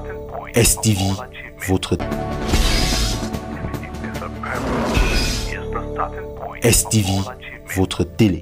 STV, votre STV, votre télé.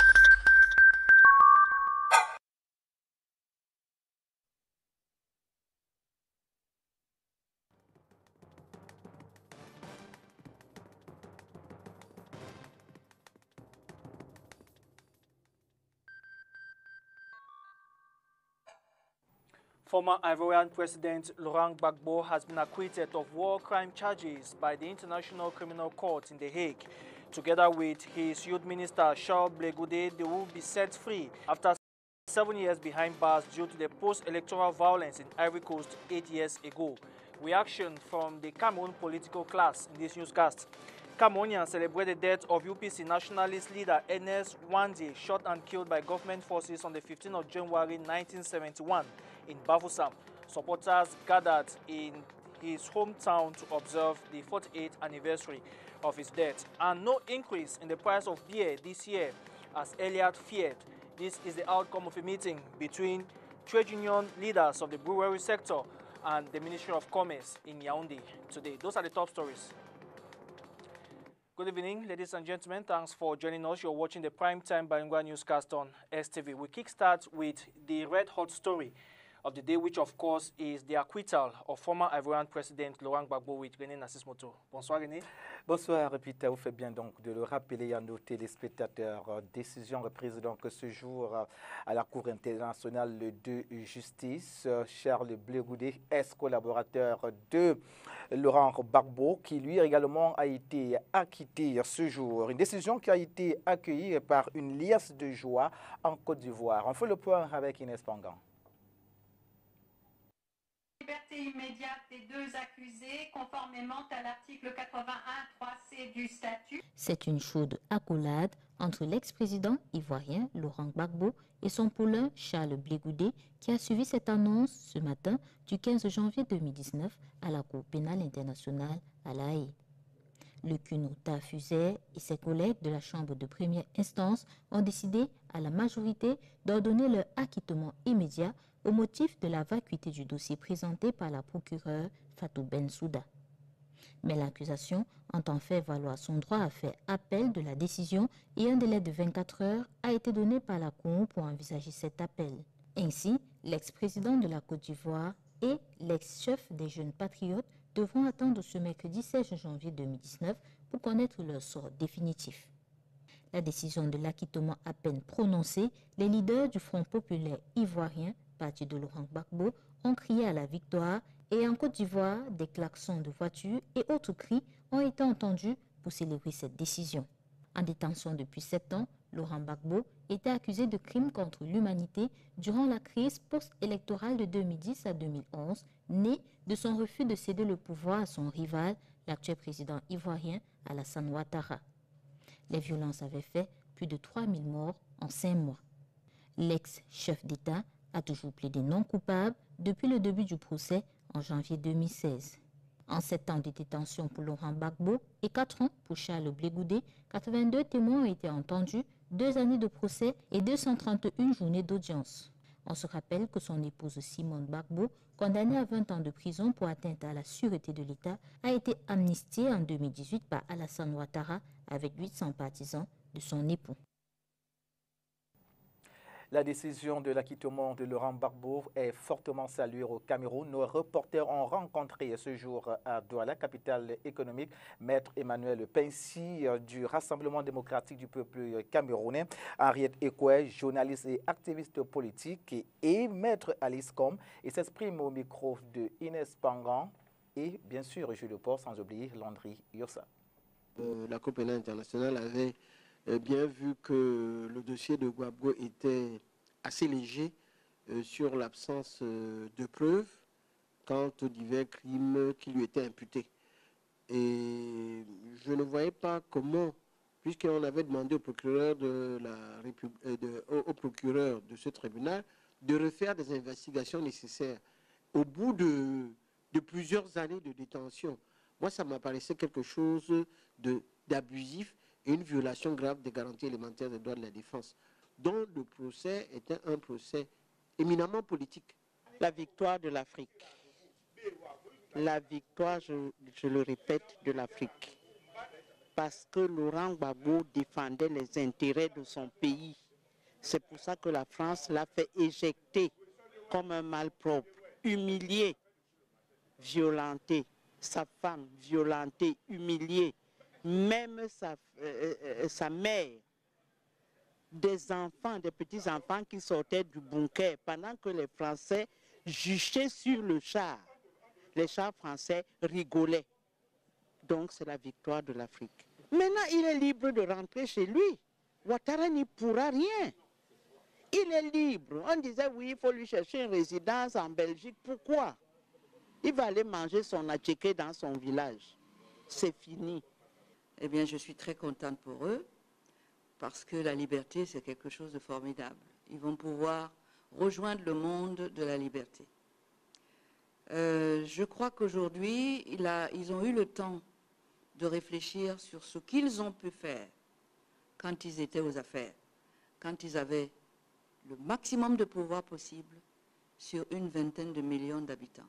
Former Ivorian President Laurent Gbagbo has been acquitted of war crime charges by the International Criminal Court in The Hague. Together with his youth minister Charles Blé Goudé, they will be set free after 7 years behind bars due to the post-electoral violence in Ivory Coast 8 years ago. Reaction from the Cameroon political class in this newscast. Cameroonians celebrate the death of UPC nationalist leader Ernest Wandé, shot and killed by government forces on the 15th of January 1971 in Bafoussam. Supporters gathered in his hometown to observe the 48th anniversary of his death. And no increase in the price of beer this year, as Elliott feared. This is the outcome of a meeting between trade union leaders of the brewery sector and the Ministry of Commerce in Yaoundé today. Those are the top stories. Good evening, ladies and gentlemen. Thanks for joining us. You're watching the Primetime Bilingual Newscast on STV. We kickstart with the red-hot story of the day, which of course is the acquittal of former Ivorian President Laurent Gbagbo with René Narcisse Moto. Bonsoir René. Bonsoir Peter, vous faites bien donc de le rappeler à nos téléspectateurs. Décision reprise donc ce jour à la Cour internationale de justice. Charles Blé Goudé, ex-collaborateur de Laurent Gbagbo, qui lui également a été acquitté ce jour. Une décision qui a été accueillie par une liesse de joie en Côte d'Ivoire. On fait le point avec Inès Pangan. Liberté immédiate des deux accusés, conformément à l'article 81.3c du statut. C'est une chaude accolade entre l'ex-président ivoirien Laurent Gbagbo et son poulain Charles Blé Goudé qui a suivi cette annonce ce matin du 15 janvier 2019 à la Cour pénale internationale à La Haye. Le Cuno Tafuset et ses collègues de la Chambre de première instance ont décidé à la majorité d'ordonner leur acquittement immédiat au motif de la vacuité du dossier présenté par la procureure Fatou Bensouda. Mais l'accusation entend faire valoir son droit à faire appel de la décision et un délai de 24 heures a été donné par la Cour pour envisager cet appel. Ainsi, l'ex-président de la Côte d'Ivoire et l'ex-chef des Jeunes Patriotes devront attendre ce mercredi 16 janvier 2019 pour connaître leur sort définitif. La décision de l'acquittement à peine prononcée, les leaders du Front populaire ivoirien, parti de Laurent Gbagbo, ont crié à la victoire et en Côte d'Ivoire, des klaxons de voitures et autres cris ont été entendus pour célébrer cette décision. En détention depuis 7 ans, Laurent Gbagbo était accusé de crimes contre l'humanité durant la crise post-électorale de 2010 à 2011, née de son refus de céder le pouvoir à son rival, l'actuel président ivoirien Alassane Ouattara. Les violences avaient fait plus de 3000 morts en 5 mois. L'ex-chef d'État a toujours plaidé non coupable depuis le début du procès en janvier 2016. En 7 ans de détention pour Laurent Gbagbo et 4 ans pour Charles Blé Goudé, 82 témoins ont été entendus, 2 années de procès et 231 journées d'audience. On se rappelle que son épouse Simone Gbagbo, condamnée à 20 ans de prison pour atteinte à la sûreté de l'État, a été amnistiée en 2018 par Alassane Ouattara avec 800 partisans de son époux. La décision de l'acquittement de Laurent Gbagbo est fortement saluée au Cameroun. Nos reporters ont rencontré ce jour à Douala, capitale économique, Maître Emmanuel Pincy du Rassemblement démocratique du peuple camerounais, Henriette Ekoué, journaliste et activiste politique, et Maître Alice Com. Il s'exprime au micro de Inès Pangan et bien sûr Jules Leport, sans oublier Landry Yossa. La Cour pénale internationale avait bien vu que le dossier de Gbagbo était assez léger sur l'absence de preuves quant aux divers crimes qui lui étaient imputés. Et je ne voyais pas comment, puisqu'on avait demandé au procureur au procureur de ce tribunal de refaire des investigations nécessaires au bout de plusieurs années de détention. Moi, ça m'apparaissait quelque chose d'abusif et une violation grave des garanties élémentaires des droits de la défense, dont le procès était un procès éminemment politique. La victoire de l'Afrique la victoire, je le répète, de l'Afrique. Parce que Laurent Gbagbo défendait les intérêts de son pays. C'est pour ça que la France l'a fait éjecter comme un malpropre, humilié, violenté, sa femme violentée, humiliée, même sa mère, des enfants, des petits-enfants qui sortaient du bunker pendant que les Français juchaient sur le char. Les chars français rigolaient. Donc c'est la victoire de l'Afrique. Maintenant, il est libre de rentrer chez lui. Ouattara n'y pourra rien. Il est libre. On disait oui, il faut lui chercher une résidence en Belgique. Pourquoi? Il va aller manger son attiqué dans son village. C'est fini. Eh bien, je suis très contente pour eux, parce que la liberté, c'est quelque chose de formidable. Ils vont pouvoir rejoindre le monde de la liberté. Je crois qu'aujourd'hui, ils ont eu le temps de réfléchir sur ce qu'ils ont pu faire quand ils étaient aux affaires, quand ils avaient le maximum de pouvoir possible sur une vingtaine de millions d'habitants.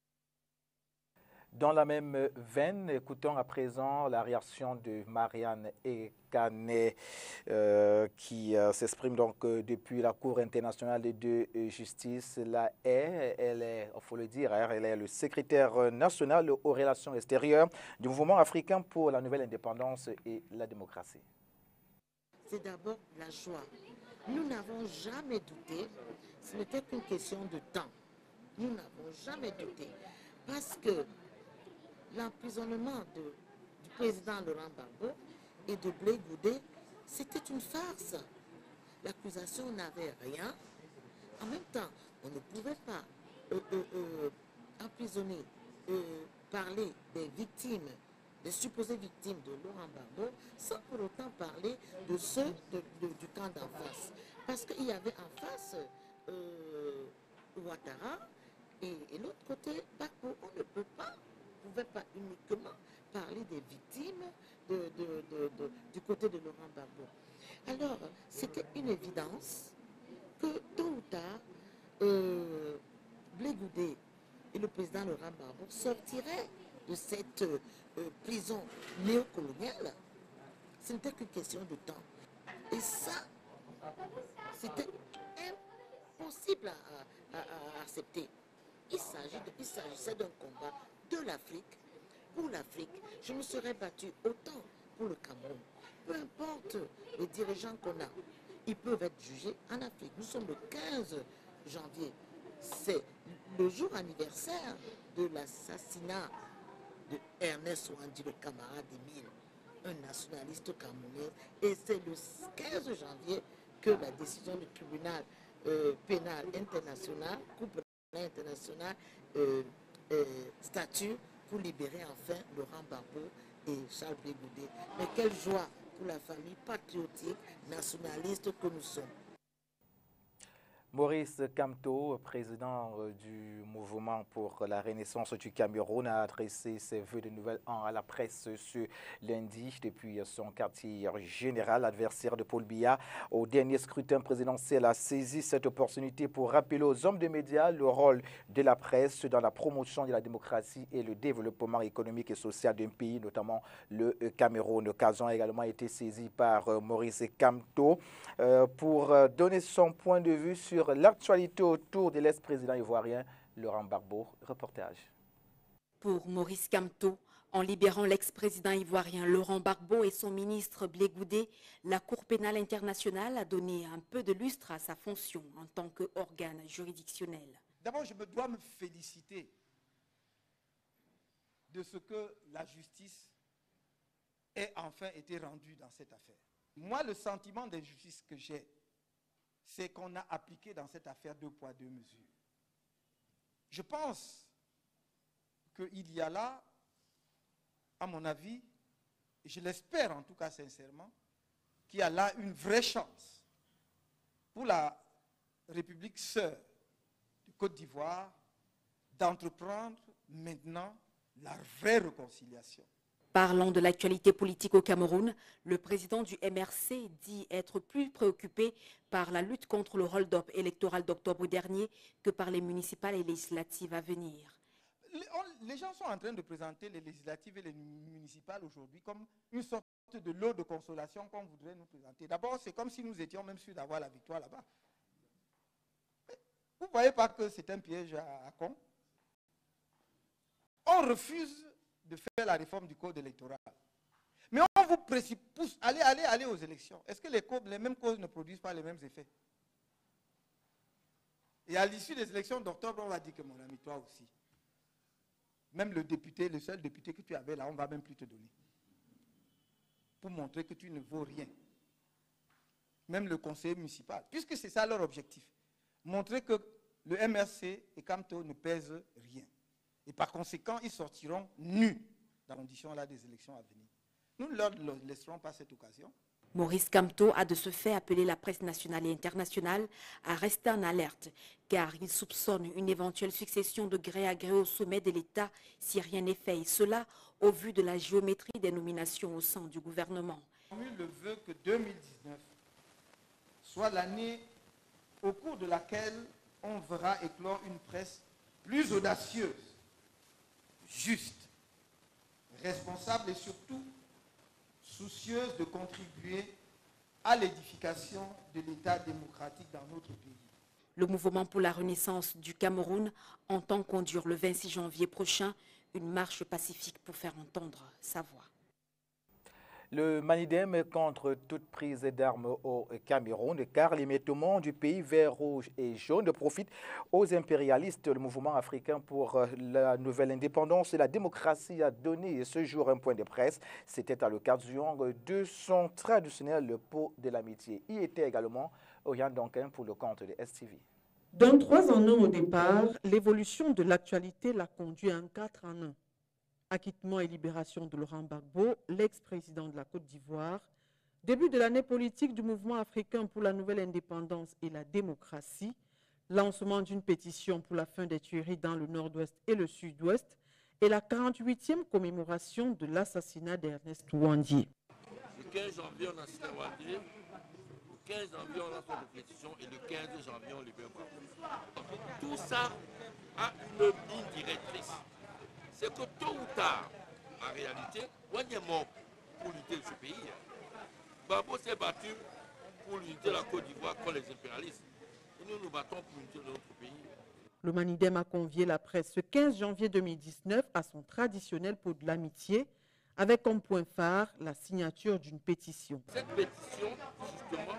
Dans la même veine, écoutons à présent la réaction de Marianne Ekane qui s'exprime donc depuis la Cour internationale de justice. La Haye, elle est, il faut le dire, elle est le secrétaire national aux relations extérieures du mouvement africain pour la nouvelle indépendance et la démocratie. C'est d'abord la joie. Nous n'avons jamais douté, ce n'était qu'une question de temps. Nous n'avons jamais douté parce que l'emprisonnement du président Laurent Gbagbo et de Blé Goudé, c'était une farce. L'accusation n'avait rien. En même temps, on ne pouvait pas emprisonner, parler des victimes, des supposées victimes de Laurent Gbagbo, sans pour autant parler de ceux du camp d'en face. Parce qu'il y avait en face Ouattara et l'autre côté Gbagbo. On ne pouvait pas uniquement parler des victimes du côté de Laurent Gbagbo. Alors, c'était une évidence que tôt ou tard, Blé Goudé et le président Laurent Gbagbo sortiraient de cette prison néocoloniale. Ce n'était qu'une question de temps. Et ça, c'était impossible à accepter. Il s'agissait d'un combat de l'Afrique, pour l'Afrique. Je me serais battu autant pour le Cameroun. Peu importe les dirigeants qu'on a, ils peuvent être jugés en Afrique. Nous sommes le 15 janvier. C'est le jour anniversaire de l'assassinat de Ernest Ouandi, le camarade d'Émile, un nationaliste camerounais. Et c'est le 15 janvier que la décision du tribunal pénal international, Cour pénale internationale, statut pour libérer enfin Laurent Gbagbo et Charles Blé Goudé. Mais quelle joie pour la famille patriotique, nationaliste que nous sommes. Maurice Kamto, président du mouvement pour la renaissance du Cameroun, a adressé ses vœux de nouvel an à la presse ce lundi depuis son quartier général. Adversaire de Paul Biya au dernier scrutin présidentiel a saisi cette opportunité pour rappeler aux hommes de médias le rôle de la presse dans la promotion de la démocratie et le développement économique et social d'un pays, notamment le Cameroun. L'occasion a également été saisie par Maurice Kamto pour donner son point de vue sur l'actualité autour de l'ex-président ivoirien Laurent Gbagbo. Reportage. Pour Maurice Kamto, en libérant l'ex-président ivoirien Laurent Gbagbo et son ministre Blé Goudé, la Cour pénale internationale a donné un peu de lustre à sa fonction en tant qu'organe juridictionnel. D'abord, je me dois me féliciter de ce que la justice ait enfin été rendue dans cette affaire. Moi, le sentiment d'injustice que j'ai, c'est qu'on a appliqué dans cette affaire 2 poids 2 mesures. Je pense qu'il y a là, à mon avis, et je l'espère en tout cas sincèrement, qu'il y a là une vraie chance pour la République sœur de Côte d'Ivoire d'entreprendre maintenant la vraie réconciliation. Parlant de l'actualité politique au Cameroun, le président du MRC dit être plus préoccupé par la lutte contre le hold-up électoral d'octobre dernier que par les municipales et législatives à venir. Les gens sont en train de présenter les législatives et les municipales aujourd'hui comme une sorte de lot de consolation qu'on voudrait nous présenter. D'abord, c'est comme si nous étions même sûrs d'avoir la victoire là-bas. Vous ne voyez pas que c'est un piège à con? On refuse de faire la réforme du code électoral. Mais on vous pousse, allez aux élections. Est-ce que les mêmes causes ne produisent pas les mêmes effets? Et à l'issue des élections d'octobre, on va dire que mon ami, toi aussi. Même le député, le seul député que tu avais là, on ne va même plus te donner. Pour montrer que tu ne vaux rien. Même le conseiller municipal. Puisque c'est ça leur objectif. Montrer que le MRC et Camto ne pèsent rien. Et par conséquent, ils sortiront nus dans les conditions là des élections à venir. Nous ne leur laisserons pas cette occasion. Maurice Kamto a de ce fait appelé la presse nationale et internationale à rester en alerte, car il soupçonne une éventuelle succession de gré à gré au sommet de l'État si rien n'est fait, et cela au vu de la géométrie des nominations au sein du gouvernement. Il le veut que 2019 soit l'année au cours de laquelle on verra éclore une presse plus audacieuse, juste, responsable et surtout soucieuse de contribuer à l'édification de l'État démocratique dans notre pays. Le mouvement pour la renaissance du Cameroun entend conduire le 26 janvier prochain une marche pacifique pour faire entendre sa voix. Le Manidem contre toute prise d'armes au Cameroun, car l'émiettement du pays vert, rouge et jaune profite aux impérialistes. Le mouvement africain pour la nouvelle indépendance et la démocratie a donné ce jour un point de presse. C'était à l'occasion de son traditionnel pot de l'amitié. Y était également Oriane Donkin pour le compte de STV. Dans 3 en 1 au départ, l'évolution de l'actualité l'a conduit en 4 en 1. Acquittement et libération de Laurent Gbagbo, l'ex-président de la Côte d'Ivoire, début de l'année politique du mouvement africain pour la nouvelle indépendance et la démocratie, lancement d'une pétition pour la fin des tueries dans le nord-ouest et le sud-ouest, et la 48e commémoration de l'assassinat d'Ernest Ouandié. Le 15 janvier, on a assassiné Ouandié, le 15 janvier, on a fait une pétition, et le 15 janvier, on libère Gbagbo. Tout ça a une ligne directrice. C'est que tôt ou tard, en réalité, Ouandié est mort pour l'unité de ce pays. Gbagbo s'est battu pour l'unité de la Côte d'Ivoire contre les impérialistes. Et nous nous battons pour l'unité de notre pays. Le Manidem a convié la presse ce 15 janvier 2019 à son traditionnel pot de l'amitié, avec comme point phare la signature d'une pétition. Cette pétition, justement,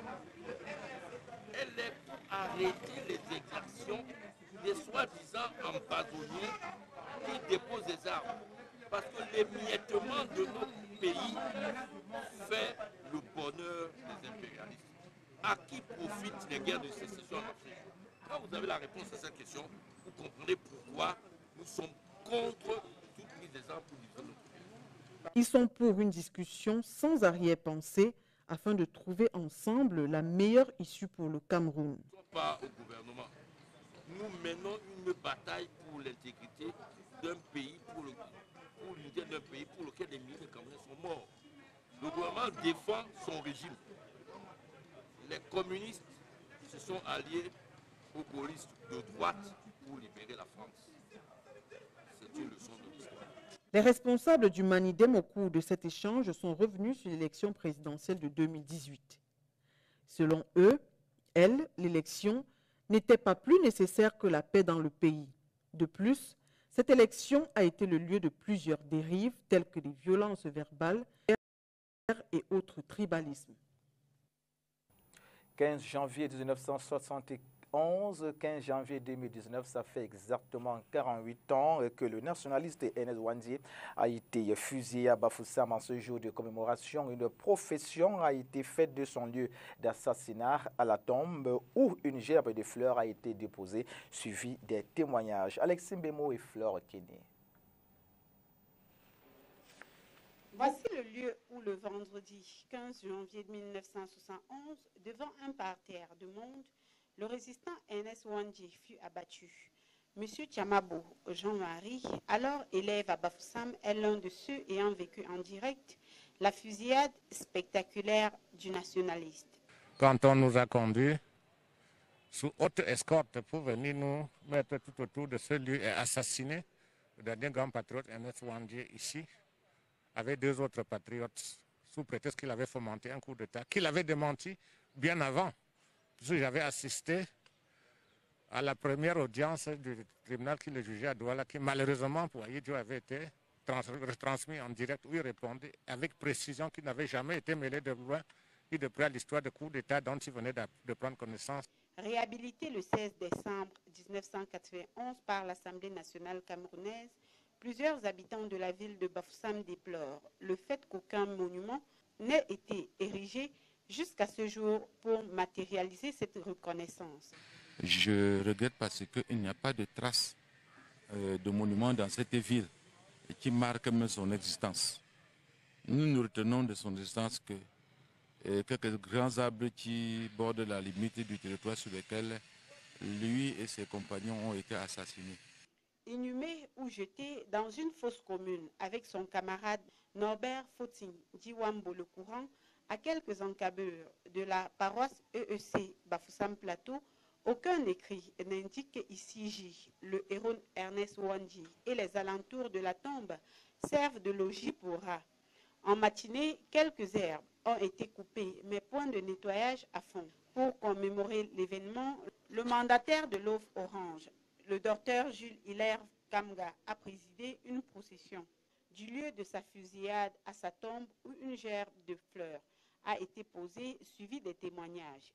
elle est pour arrêter les exactions des soi-disant empoisonnés qui déposent des armes. Parce que l'émiettement de notre pays fait le bonheur des impérialistes. À qui profitent les guerres de sécession en Afrique? Quand vous avez la réponse à cette question, vous comprenez pourquoi nous sommes contre toute prise des armes pour diviser notre pays. Ils sont pour une discussion sans arrière-pensée afin de trouver ensemble la meilleure issue pour le Cameroun. Nous ne sommes pas au gouvernement. Nous menons une bataille pour l'intégrité d'un pays, pour l'unité d'un pays pour lequel les milliers de Camerounais sont morts. Le gouvernement défend son régime. Les communistes se sont alliés aux gaullistes de droite pour libérer la France. C'est une leçon de l'histoire. Les responsables du Manidem au cours de cet échange sont revenus sur l'élection présidentielle de 2018. Selon eux, l'élection n'était pas plus nécessaire que la paix dans le pays. De plus, cette élection a été le lieu de plusieurs dérives telles que les violences verbales et autres tribalismes. 15 janvier 1971, 15 janvier 2019, ça fait exactement 48 ans que le nationaliste Ernest Ouandié a été fusillé à Bafoussam en ce jour de commémoration. Une profession a été faite de son lieu d'assassinat à la tombe où une gerbe de fleurs a été déposée, suivi des témoignages. Alexis Mbemo et Flore Kenny. Voici le lieu où le vendredi 15 janvier 1971, devant un parterre de monde, le résistant Ernest Ouandié fut abattu. Monsieur Tiamabo Jean-Marie, alors élève à Bafoussam, est l'un de ceux ayant vécu en direct la fusillade spectaculaire du nationaliste. Quand on nous a conduits sous haute escorte pour venir nous mettre tout autour de ce lieu et assassiner le dernier grand patriote Ernest Ouandjé ici, avec 2 autres patriotes, sous prétexte qu'il avait fomenté un coup d'État, qu'il avait démenti bien avant. Parce que j'avais assisté à la première audience du tribunal qui le jugeait à Douala, qui malheureusement pour Aïdjo avait été retransmis en direct, où il répondait avec précision qu'il n'avait jamais été mêlé de loin et de près à l'histoire de coup d'État dont il venait de prendre connaissance. Réhabilité le 16 décembre 1991 par l'Assemblée nationale camerounaise, plusieurs habitants de la ville de Bafoussam déplorent le fait qu'aucun monument n'ait été érigé jusqu'à ce jour pour matérialiser cette reconnaissance. Je regrette parce qu'il n'y a pas de traces de monument dans cette ville qui marque même son existence. Nous nous retenons de son existence que quelques grands arbres qui bordent la limite du territoire sur lequel lui et ses compagnons ont été assassinés. Inhumé ou jeté dans une fosse commune avec son camarade Norbert Fotin Diwambo le Courant, à quelques encablures de la paroisse EEC Bafoussam Plateau, aucun écrit n'indique ici le héros Ernest Ouandjé et les alentours de la tombe servent de logis pour rats. En matinée, quelques herbes ont été coupées, mais point de nettoyage à fond. Pour commémorer l'événement, le mandataire de l'OF Orange, le docteur Jules Hilaire Kamga, a présidé une procession du lieu de sa fusillade à sa tombe où une gerbe de fleurs a été posée, suivie des témoignages.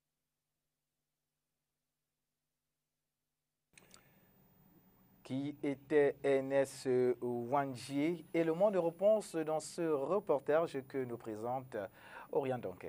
Qui était Ernest Ouandjé et le monde de réponse dans ce reportage que nous présente Oriane Donquin.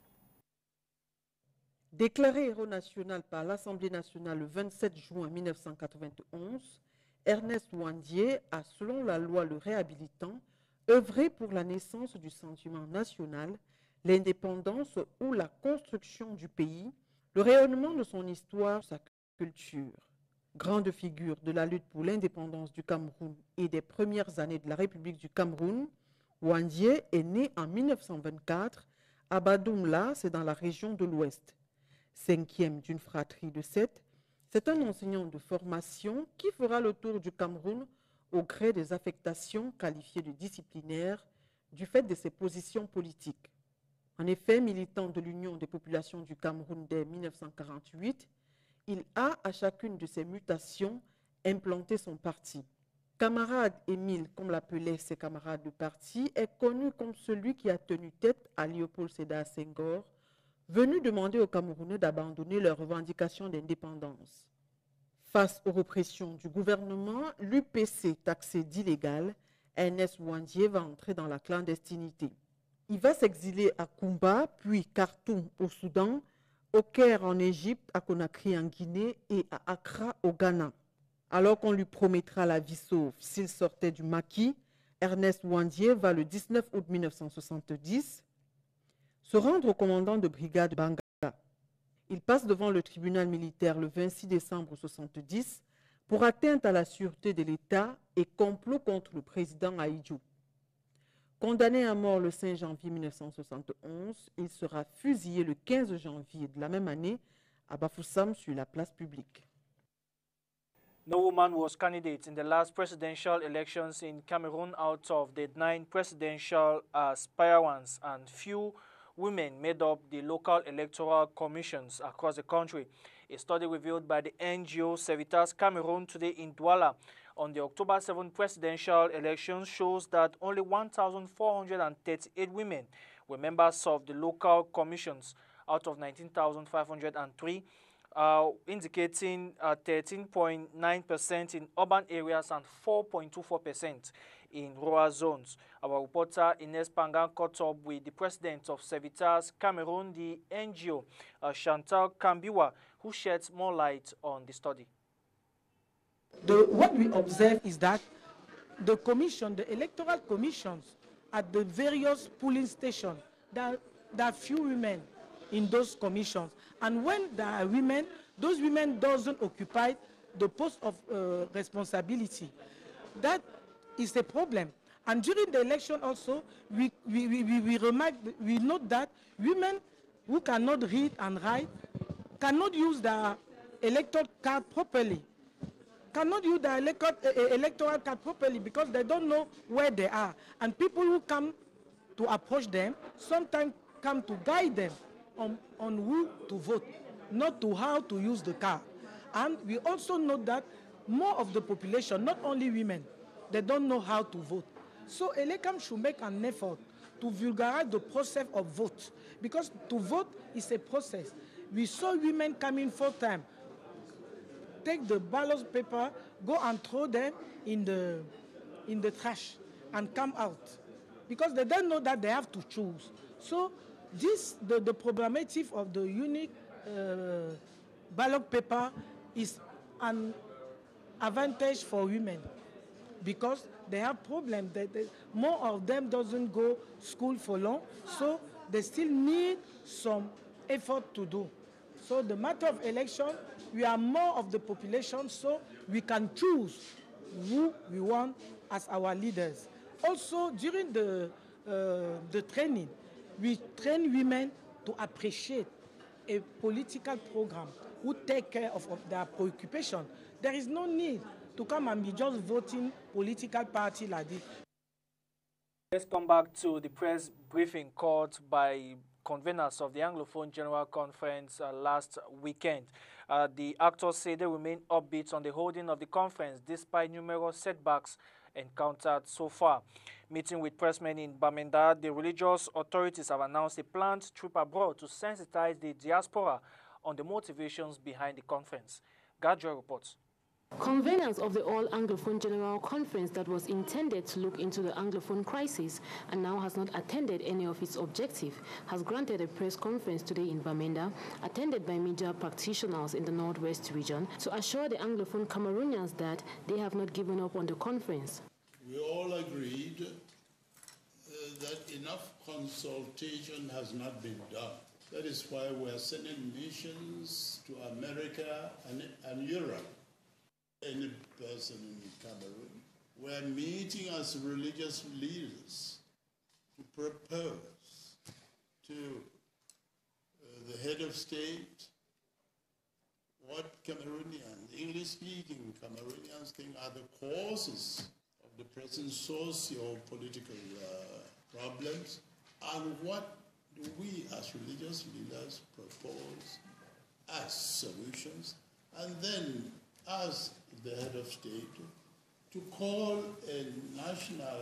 Déclaré héros national par l'Assemblée nationale le 27 juin 1991, Ernest Ouandjé a, selon la loi le réhabilitant, œuvré pour la naissance du sentiment national, l'indépendance ou la construction du pays, le rayonnement de son histoire, sa culture. Grande figure de la lutte pour l'indépendance du Cameroun et des premières années de la République du Cameroun, Ouandjé est né en 1924 à Badoumla, c'est dans la région de l'Ouest. 5e d'une fratrie de 7, c'est un enseignant de formation qui fera le tour du Cameroun au gré des affectations qualifiées de disciplinaires du fait de ses positions politiques. En effet, militant de l'Union des populations du Cameroun dès 1948, il a, à chacune de ses mutations, implanté son parti. Camarade Émile, comme l'appelaient ses camarades de parti, est connu comme celui qui a tenu tête à Léopold Sédar Senghor, venu demander aux Camerounais d'abandonner leurs revendications d'indépendance. Face aux répressions du gouvernement, l'UPC taxé d'illégal, Ernest Ouandjé va entrer dans la clandestinité. Il va s'exiler à Koumba, puis Khartoum au Soudan, au Caire en Égypte, à Conakry en Guinée et à Accra au Ghana. Alors qu'on lui promettra la vie sauve s'il sortait du maquis, Ernest Ouandjé va le 19 août 1970 se rendre au commandant de brigade Banga. Il passe devant le tribunal militaire le 26 décembre 1970 pour atteinte à la sûreté de l'État et complot contre le président Aïdjo. Condamné à mort le 5 janvier 1971, il sera fusillé le 15 janvier de la même année à Bafoussam sur la place publique. No woman was candidate in the last presidential elections in Cameroon out of the 9 presidential aspirants, and few women made up the local electoral commissions across the country. A study revealed by the NGO Civitas Cameroon today in Douala on the October 7 presidential elections shows that only 1,438 women were members of the local commissions out of 19,503, indicating 13.9% in urban areas and 4.24% in rural zones. Our reporter Ines Pangan caught up with the president of Civitas Cameroon, the NGO, Chantal Kambiwa, who sheds more light on the study. What we observe is that the commission, the electoral commissions at the various polling stations, there are few women in those commissions. And when there are women, those women doesn't occupy the post of responsibility. That is a problem. And during the election also, we note that women who cannot read and write cannot use the electoral card properly. cannot use the electoral card properly because they don't know where they are. And people who come to approach them sometimes come to guide them on who to vote, not to how to use the card. And we also know that more of the population, not only women, they don't know how to vote. So ELECAM should make an effort to vulgarize the process of vote, because to vote is a process. We saw women coming 4 times, take the ballot paper, go and throw them in the trash and come out, because they don't know that they have to choose. So the problematic of the unique ballot paper is an advantage for women, because they have problems. More of them doesn't go school for long, so they still need some effort to do. So the matter of election, we are more of the population, so we can choose who we want as our leaders. Also, during the training, we train women to appreciate a political program who take care of their preoccupation. There is no need to come and be just voting political party like this. Let's come back to the press briefing called by conveners of the Anglophone General Conference last weekend. The actors say they remain upbeat on the holding of the conference despite numerous setbacks encountered so far. Meeting with pressmen in Bamenda, the religious authorities have announced a planned trip abroad to sensitize the diaspora on the motivations behind the conference. Gadjo reports. Conveners of the All Anglophone General Conference that was intended to look into the Anglophone crisis and now has not attended any of its objectives has granted a press conference today in Bamenda, attended by major practitioners in the Northwest region, to assure the Anglophone Cameroonians that they have not given up on the conference. We all agreed that enough consultation has not been done. That is why we are sending missions to America and Europe. Any person in Cameroon. We're meeting as religious leaders to propose to the head of state what Cameroonians, English-speaking Cameroonians, think are the causes of the present socio-political problems, and what do we as religious leaders propose as solutions, and then as the head of state to call a national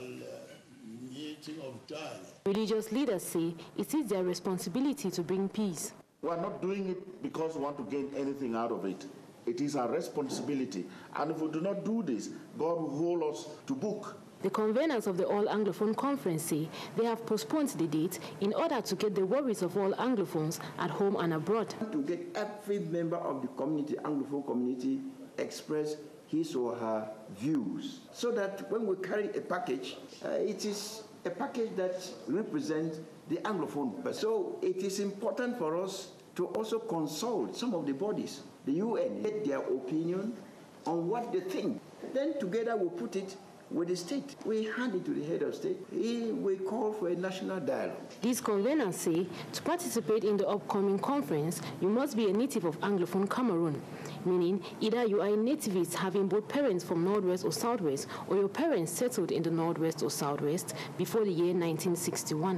meeting of dialogue. Religious leaders say it is their responsibility to bring peace. We are not doing it because we want to gain anything out of it. It is our responsibility. And if we do not do this, God will hold us to book. The conveners of the All Anglophone Conference say they have postponed the date in order to get the worries of all Anglophones at home and abroad. To get every member of the community, Anglophone community, express his or her views, so that when we carry a package, it is a package that represents the Anglophone. So it is important for us to also consult some of the bodies, the UN, get their opinion on what they think. Then together we put it with the state. We hand it to the head of state. We call for a national dialogue. These conveners say to participate in the upcoming conference, you must be a native of Anglophone Cameroon, meaning either you are a nativist having both parents from Northwest or Southwest, or your parents settled in the Northwest or Southwest before the year 1961.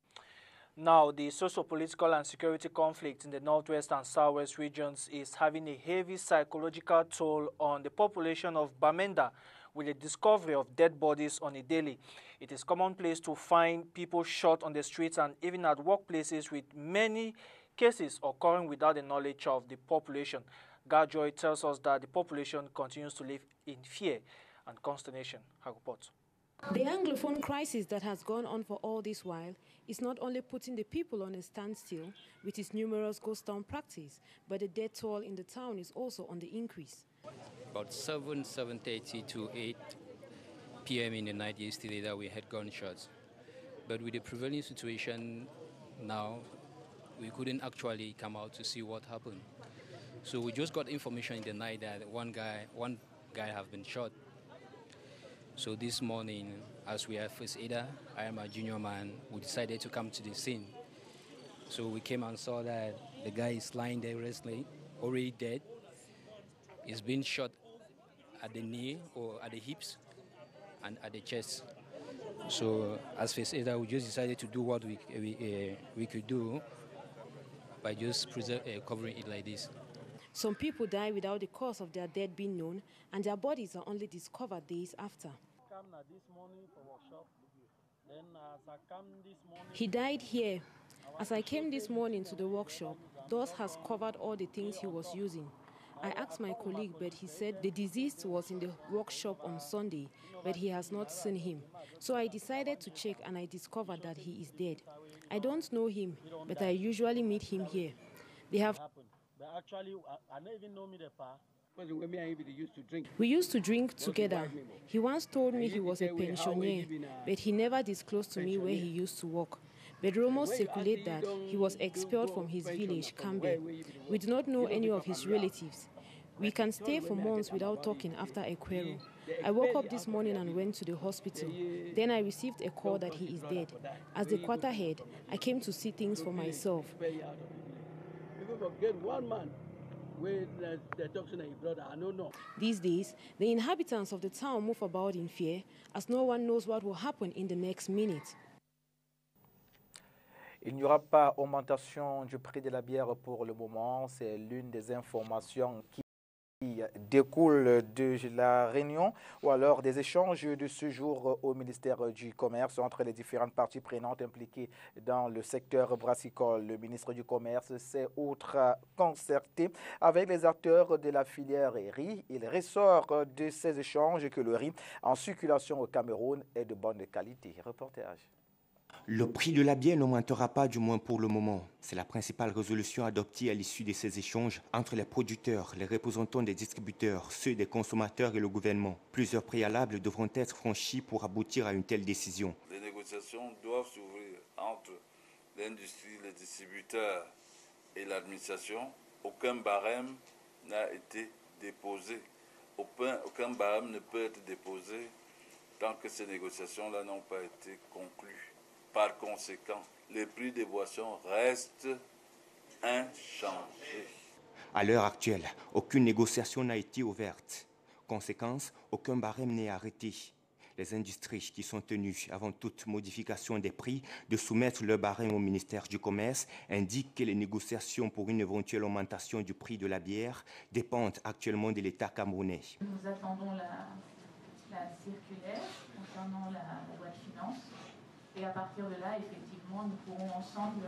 Now, the socio-political and security conflict in the Northwest and Southwest regions is having a heavy psychological toll on the population of Bamenda, with the discovery of dead bodies on a daily. It is commonplace to find people shot on the streets and even at workplaces, with many cases occurring without the knowledge of the population. Garjoy tells us that the population continues to live in fear and consternation. Her report. The Anglophone crisis that has gone on for all this while is not only putting the people on a standstill with its numerous ghost town practice, but the death toll in the town is also on the increase. About 7:30 to 8 p.m. in the night yesterday that we had gunshots. But with the prevailing situation now, we couldn't actually come out to see what happened. So we just got information in the night that one guy has been shot. So this morning, as we are first aider, I am a junior man, we decided to come to the scene. So we came and saw that the guy is lying there wrestling, already dead. He's been shot at the knee or at the hips and at the chest. So as first aider, we just decided to do what we could do by just covering it like this. Some people die without the cause of their death being known, and their bodies are only discovered days after. He died here. As I came this morning to the workshop, dust has covered all the things he was using. I asked my colleague, but he said the deceased was in the workshop on Sunday, but he has not seen him. So I decided to check, and I discovered that he is dead. I don't know him, but I usually meet him here. They have... We used to drink together. He once told me he was a pensioner, but he never disclosed to me where he used to work. But rumors circulate that he was expelled from his village, Cambe. We do not know any of his relatives. We can stay for months without talking after a quarrel. I woke up this morning and went to the hospital. Then I received a call that he is dead. As the quarter head, I came to see things for myself. These days, the inhabitants of the town move about in fear, as no one knows what will happen in the next minute. Il n'y aura pas augmentation du prix de la bière pour le moment. C'est l'une des informations qui découle de la réunion ou alors des échanges de ce jour au ministère du Commerce entre les différentes parties prenantes impliquées dans le secteur brassicole. Le ministre du Commerce s'est outre concerté avec les acteurs de la filière riz. Il ressort de ces échanges que le riz en circulation au Cameroun est de bonne qualité. Reportage. Le prix de la bière n'augmentera pas, du moins pour le moment. C'est la principale résolution adoptée à l'issue de ces échanges entre les producteurs, les représentants des distributeurs, ceux des consommateurs et le gouvernement. Plusieurs préalables devront être franchis pour aboutir à une telle décision. Les négociations doivent s'ouvrir entre l'industrie, les distributeurs et l'administration. Aucun barème n'a été déposé. Aucun barème ne peut être déposé tant que ces négociations-là n'ont pas été conclues. Par conséquent, les prix des boissons restent inchangés. À l'heure actuelle, aucune négociation n'a été ouverte. Conséquence, aucun barème n'est arrêté. Les industries qui sont tenues, avant toute modification des prix, de soumettre leur barème au ministère du Commerce indiquent que les négociations pour une éventuelle augmentation du prix de la bière dépendent actuellement de l'État camerounais. Nous attendons la circulaire concernant la loi de finances. Et à partir de là, effectivement, nous pourrons ensemble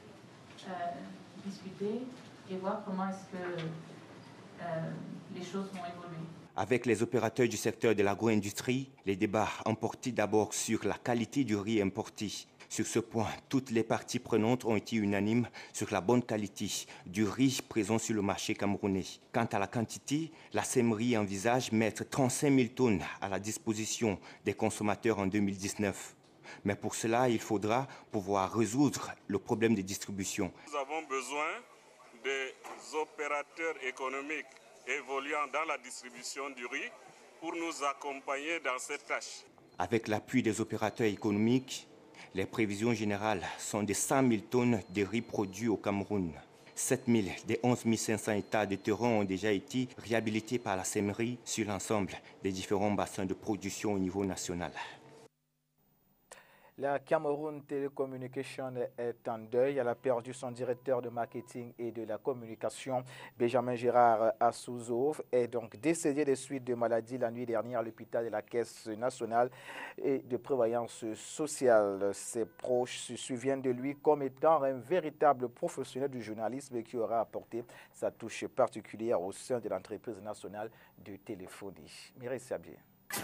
discuter et voir comment est-ce que les choses vont évoluer. Avec les opérateurs du secteur de l'agro-industrie, les débats ont porté d'abord sur la qualité du riz importé. Sur ce point, toutes les parties prenantes ont été unanimes sur la bonne qualité du riz présent sur le marché camerounais. Quant à la quantité, la SEMRI envisage mettre 35 000 tonnes à la disposition des consommateurs en 2019. Mais pour cela, il faudra pouvoir résoudre le problème de distribution. Nous avons besoin des opérateurs économiques évoluant dans la distribution du riz pour nous accompagner dans cette tâche. Avec l'appui des opérateurs économiques, les prévisions générales sont de 100 000 tonnes de riz produits au Cameroun. 7 000 des 11 500 hectares de terrain ont déjà été réhabilités par la SEMRI sur l'ensemble des différents bassins de production au niveau national. La Cameroun Telecommunication est en deuil. Elle a perdu son directeur de marketing et de la communication, Benjamin Gérard Assouzo, est donc décédé des suites de maladie la nuit dernière à l'hôpital de la Caisse nationale et de prévoyance sociale. Ses proches se souviennent de lui comme étant un véritable professionnel du journalisme qui aura apporté sa touche particulière au sein de l'entreprise nationale de téléphonie. Mireille Sabier.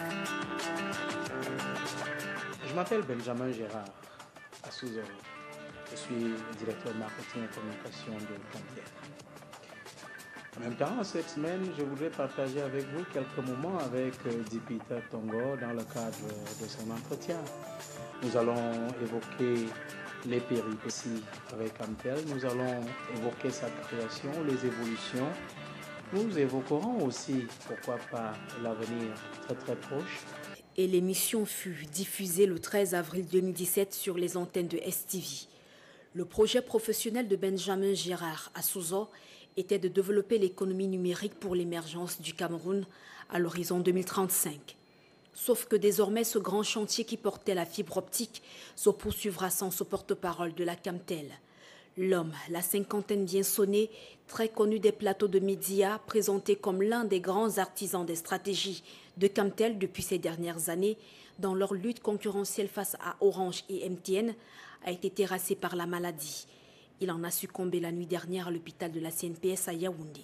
Je m'appelle Benjamin Gérard Assouzo. Je suis directeur de marketing et communication de Frontière. En même temps, cette semaine, je voudrais partager avec vous quelques moments avec Dipita Tongo dans le cadre de son entretien. Nous allons évoquer les péripéties avec Amtel, nous allons évoquer sa création, les évolutions. Nous évoquerons aussi, pourquoi pas, l'avenir très proche. Et l'émission fut diffusée le 13 avril 2017 sur les antennes de STV. Le projet professionnel de Benjamin Gérard Assouzo était de développer l'économie numérique pour l'émergence du Cameroun à l'horizon 2035. Sauf que désormais, ce grand chantier qui portait la fibre optique se poursuivra sans ce porte-parole de la Camtel. L'homme, la cinquantaine bien sonnée, très connu des plateaux de médias, présenté comme l'un des grands artisans des stratégies de Camtel depuis ces dernières années, dans leur lutte concurrentielle face à Orange et MTN, a été terrassé par la maladie. Il en a succombé la nuit dernière à l'hôpital de la CNPS à Yaoundé.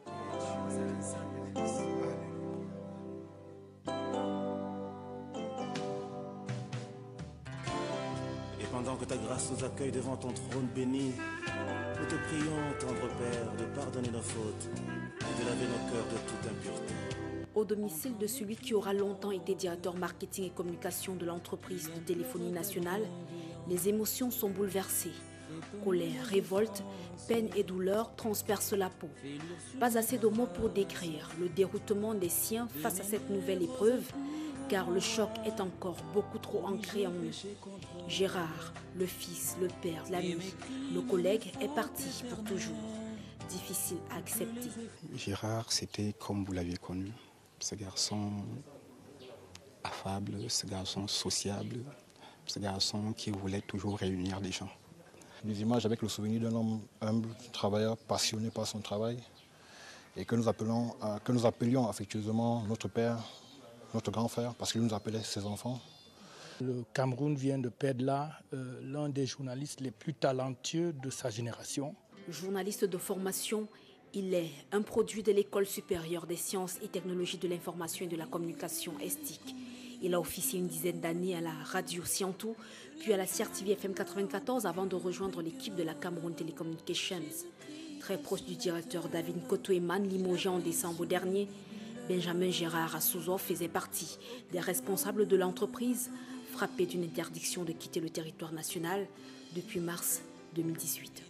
Et pendant que ta grâce nous accueille devant ton trône béni, nous te prions, tendre Père, de pardonner nos fautes et de laver nos cœurs de toute impureté. Au domicile de celui qui aura longtemps été directeur marketing et communication de l'entreprise de téléphonie nationale, les émotions sont bouleversées. Colère, révolte, peine et douleur transpercent la peau. Pas assez de mots pour décrire le déroutement des siens face à cette nouvelle épreuve, car le choc est encore beaucoup trop ancré en eux. Gérard, le fils, le père, l'ami, le collègue est parti pour toujours. Difficile à accepter. Gérard, c'était comme vous l'aviez connu. Ce garçon affable, ce garçon sociable, ce garçon qui voulait toujours réunir les gens. Des images avec le souvenir d'un homme humble, travailleur, passionné par son travail et que nous appelions affectueusement notre père, notre grand frère, parce qu'il nous appelait ses enfants. Le Cameroun vient de perdre là l'un des journalistes les plus talentueux de sa génération. Journaliste de formation, il est un produit de l'École supérieure des sciences et technologies de l'information et de la communication ESTIC. Il a officié une dizaine d'années à la radio Siantou, puis à la CRTV FM 94 avant de rejoindre l'équipe de la Cameroun Telecommunications. Très proche du directeur David Kotoeman, limogé en décembre dernier, Benjamin Gérard Assouzou faisait partie des responsables de l'entreprise, frappé d'une interdiction de quitter le territoire national depuis mars 2018.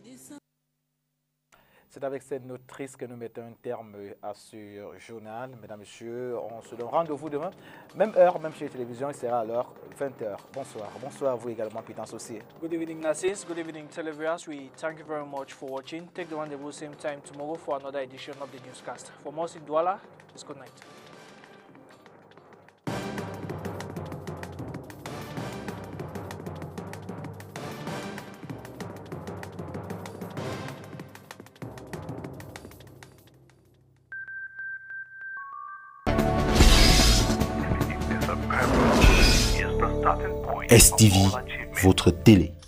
C'est avec cette note triste que nous mettons un terme à ce journal. Mesdames, Messieurs, on se donne rendez-vous demain. Même heure, même chez les télévisions, il sera à l'heure 20h. Bonsoir. Bonsoir à vous également, Pitance aussi. Good evening, Nassis. Good evening, televiewers. We thank you very much for watching. Take the rendezvous same time tomorrow for another edition of the newscast. For more in Douala, it's good night. STV, votre télé.